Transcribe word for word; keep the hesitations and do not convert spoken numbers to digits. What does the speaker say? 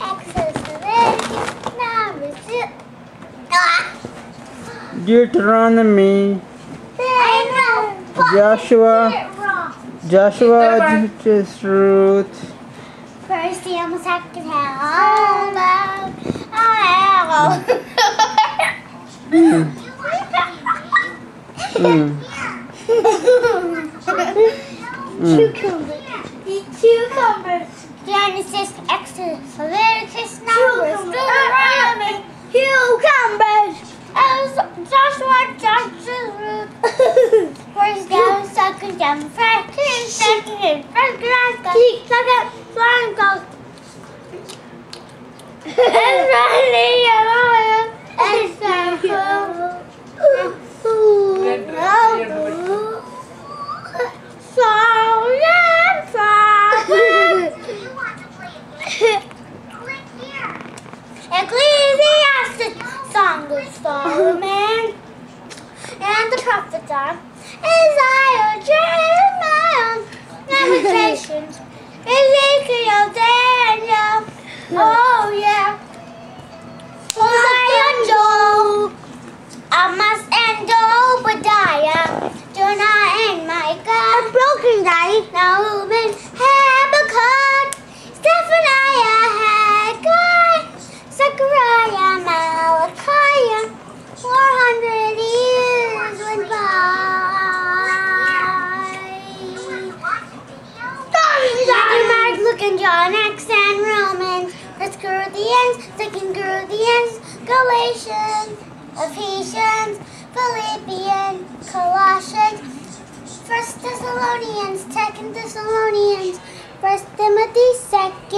Exodus, Leviticus, Numbers, ah. Deuteronomy, I know, but Joshua, you did it wrong. Joshua, Judges, Ruth. First Samuel, second Hannah. Oh, Mm. Mm. Mm. Cucumber. Cucumber. Genesis, Exodus, Leviticus, Numbers, Deuteronomy. Cucumbers. Joshua, Judges, Ruth. First down, second down, first king, second king, first grand, second flying goes. And running around. And circle. Song and song. Ecclesiastes, Song of Solomon, and the prophets are Isaiah, Jeremiah, Lamentations, Ezekiel, Daniel, oh yeah, Hosea, Joel, Amos and Obadiah, Jonah and Micah, a broken guy, Nahum, Habakkuk, Zephaniah, Haggai, Zechariah, Malachi. Four hundred years went by. Mark, Luke, and John, Acts, and Romans, First Corinthians, Second Corinthians, Galatians, Ephesians, Philippians, Colossians, First Thessalonians, Second Thessalonians, First Timothy, Second